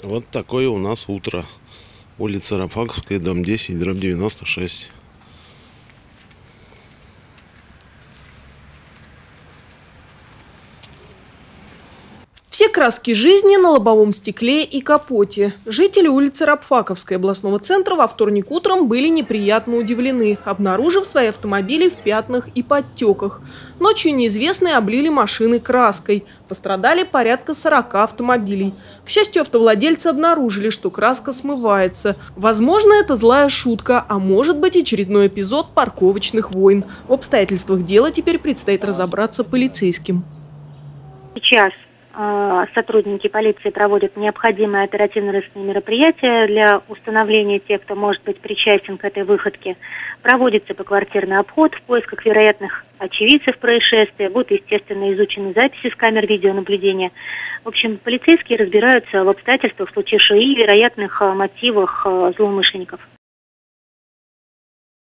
Вот такое у нас утро. Улица Рабфаковская, дом 10, дробь 96. Все краски жизни на лобовом стекле и капоте. Жители улицы Рабфаковской областного центра во вторник утром были неприятно удивлены, обнаружив свои автомобили в пятнах и подтеках. Ночью неизвестные облили машины краской. Пострадали порядка 40 автомобилей. К счастью, автовладельцы обнаружили, что краска смывается. Возможно, это злая шутка, а может быть очередной эпизод парковочных войн. В обстоятельствах дела теперь предстоит разобраться полицейским. Сейчас сотрудники полиции проводят необходимые оперативно-розыскные мероприятия для установления тех, кто может быть причастен к этой выходке. Проводится поквартирный обход в поисках вероятных очевидцев происшествия. Будут, естественно, изучены записи с камер видеонаблюдения. В общем, полицейские разбираются в обстоятельствах случившего и вероятных мотивах злоумышленников.